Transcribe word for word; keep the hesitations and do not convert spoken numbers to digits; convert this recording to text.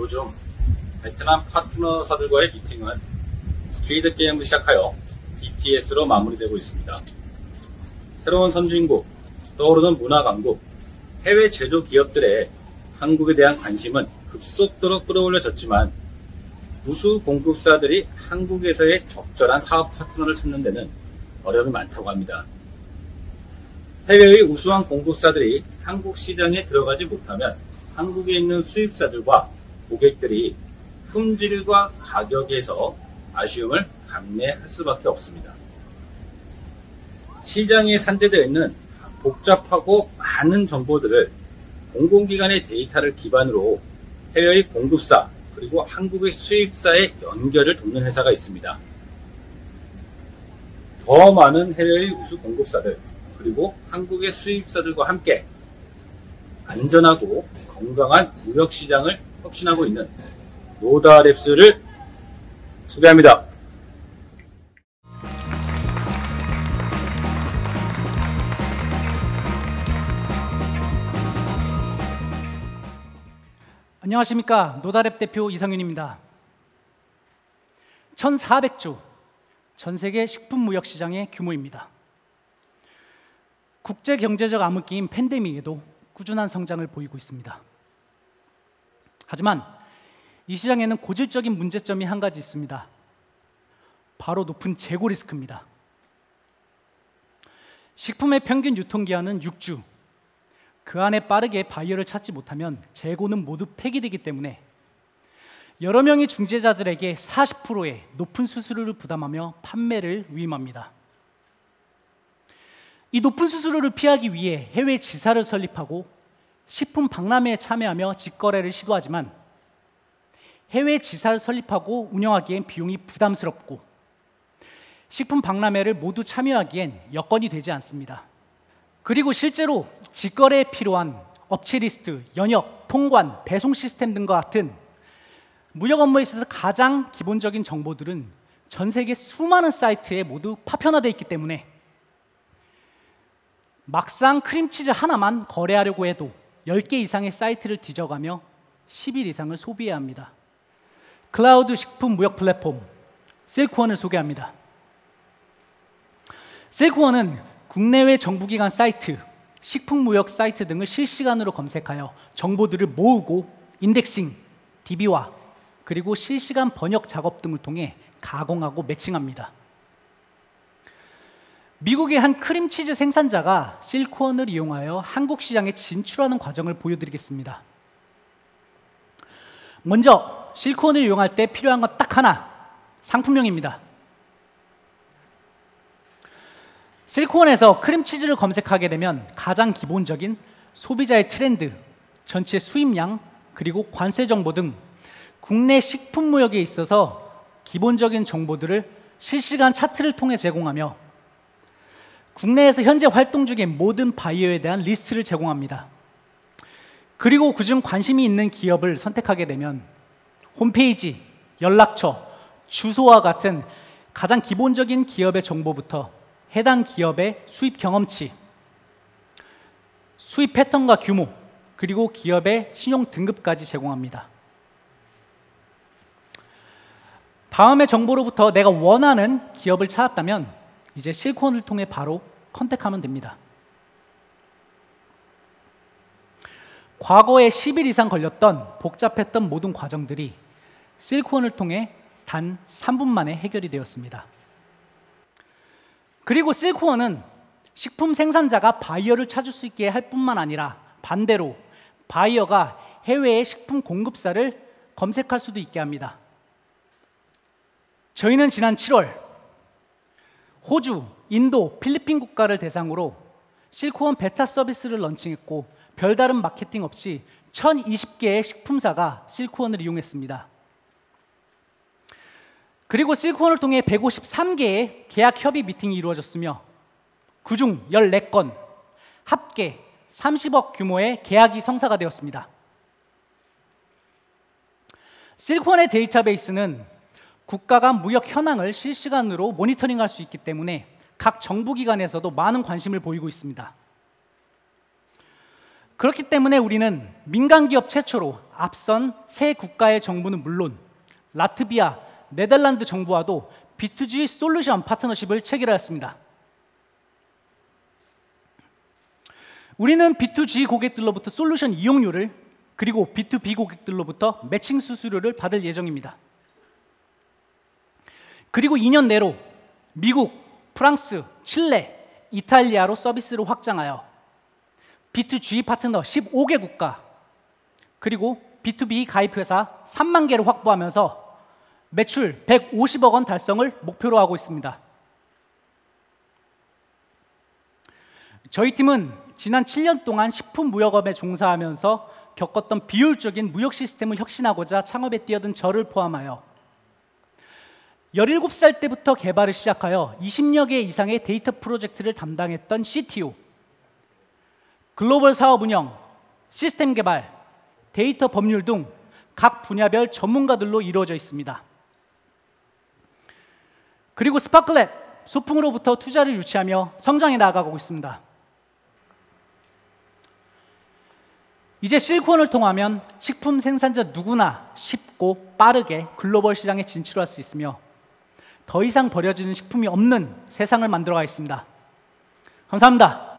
요즘 베트남 파트너사들과의 미팅은 스퀴드 게임을 시작하여 비티에스로 마무리되고 있습니다. 새로운 선진국, 떠오르는 문화 강국, 해외 제조 기업들의 한국에 대한 관심은 급속도로 끌어올려졌지만 우수 공급사들이 한국에서의 적절한 사업 파트너를 찾는 데는 어려움이 많다고 합니다. 해외의 우수한 공급사들이 한국 시장에 들어가지 못하면 한국에 있는 수입사들과 고객들이 품질과 가격에서 아쉬움을 감내할 수밖에 없습니다. 시장에 산재되어 있는 복잡하고 많은 정보들을 공공기관의 데이터를 기반으로 해외의 공급사 그리고 한국의 수입사의 연결을 돕는 회사가 있습니다. 더 많은 해외의 우수 공급사들 그리고 한국의 수입사들과 함께 안전하고 건강한 무역시장을 혁신하고 있는 노다랩스를 소개합니다. 안녕하십니까. 노다랩 대표 이상윤입니다. 천사백 조, 전 세계 식품무역시장의 규모입니다. 국제경제적 암흑기인 팬데믹에도 꾸준한 성장을 보이고 있습니다. 하지만 이 시장에는 고질적인 문제점이 한 가지 있습니다. 바로 높은 재고 리스크입니다. 식품의 평균 유통기한은 육 주, 그 안에 빠르게 바이어를 찾지 못하면 재고는 모두 폐기되기 때문에 여러 명의 중재자들에게 사십 퍼센트의 높은 수수료를 부담하며 판매를 위임합니다. 이 높은 수수료를 피하기 위해 해외 지사를 설립하고 식품 박람회에 참여하며 직거래를 시도하지만 해외 지사를 설립하고 운영하기엔 비용이 부담스럽고 식품 박람회를 모두 참여하기엔 여건이 되지 않습니다. 그리고 실제로 직거래에 필요한 업체 리스트, 연역, 통관, 배송 시스템 등과 같은 무역 업무에 있어서 가장 기본적인 정보들은 전 세계 수많은 사이트에 모두 파편화되어 있기 때문에 막상 크림치즈 하나만 거래하려고 해도 열 개 이상의 사이트를 뒤져가며 십 일 이상을 소비해야 합니다. 클라우드 식품 무역 플랫폼 실크원을 소개합니다. 실크원은 국내외 정부기관 사이트, 식품무역 사이트 등을 실시간으로 검색하여 정보들을 모으고 인덱싱, 디비화, 그리고 실시간 번역 작업 등을 통해 가공하고 매칭합니다. 미국의 한 크림치즈 생산자가 실크원을 이용하여 한국 시장에 진출하는 과정을 보여드리겠습니다. 먼저 실크원을 이용할 때 필요한 건 딱 하나, 상품명입니다. 실크원에서 크림치즈를 검색하게 되면 가장 기본적인 소비자의 트렌드, 전체 수입량, 그리고 관세 정보 등 국내 식품무역에 있어서 기본적인 정보들을 실시간 차트를 통해 제공하며 국내에서 현재 활동 중인 모든 바이어에 대한 리스트를 제공합니다. 그리고 그중 관심이 있는 기업을 선택하게 되면 홈페이지, 연락처, 주소와 같은 가장 기본적인 기업의 정보부터 해당 기업의 수입 경험치, 수입 패턴과 규모, 그리고 기업의 신용 등급까지 제공합니다. 다음의 정보로부터 내가 원하는 기업을 찾았다면 이제 실크원을 통해 바로 컨택하면 됩니다. 과거에 십 일 이상 걸렸던 복잡했던 모든 과정들이 실크원을 통해 단 삼 분 만에 해결이 되었습니다. 그리고 실크원은 식품 생산자가 바이어를 찾을 수 있게 할 뿐만 아니라 반대로 바이어가 해외의 식품 공급사를 검색할 수도 있게 합니다. 저희는 지난 칠월 호주, 인도, 필리핀 국가를 대상으로 실크원 베타 서비스를 런칭했고 별다른 마케팅 없이 천이십 개의 식품사가 실크원을 이용했습니다. 그리고 실크원을 통해 백오십삼 개의 계약 협의 미팅이 이루어졌으며 그중 열네 건, 합계 삼십억 규모의 계약이 성사가 되었습니다. 실크원의 데이터베이스는 국가 간 무역 현황을 실시간으로 모니터링할 수 있기 때문에 각 정부기관에서도 많은 관심을 보이고 있습니다. 그렇기 때문에 우리는 민간 기업 최초로 앞선 세 국가의 정부는 물론 라트비아, 네덜란드 정부와도 비투지 솔루션 파트너십을 체결하였습니다. 우리는 비투지 고객들로부터 솔루션 이용료를 그리고 비투비 고객들로부터 매칭 수수료를 받을 예정입니다. 그리고 이 년 내로 미국, 프랑스, 칠레, 이탈리아로 서비스를 확장하여 비투지 파트너 십오 개 국가 그리고 비투비 가입회사 삼만 개를 확보하면서 매출 백오십억 원 달성을 목표로 하고 있습니다. 저희 팀은 지난 칠 년 동안 식품무역업에 종사하면서 겪었던 비효율적인 무역 시스템을 혁신하고자 창업에 뛰어든 저를 포함하여 열일곱 살 때부터 개발을 시작하여 이십여 개 이상의 데이터 프로젝트를 담당했던 씨티오, 글로벌 사업 운영, 시스템 개발, 데이터 법률 등 각 분야별 전문가들로 이루어져 있습니다. 그리고 스파클랩, 소풍으로부터 투자를 유치하며 성장해 나아가고 있습니다. 이제 실리콘을 통하면 식품 생산자 누구나 쉽고 빠르게 글로벌 시장에 진출할 수 있으며 더 이상 버려지는 식품이 없는 세상을 만들어가겠습니다. 감사합니다.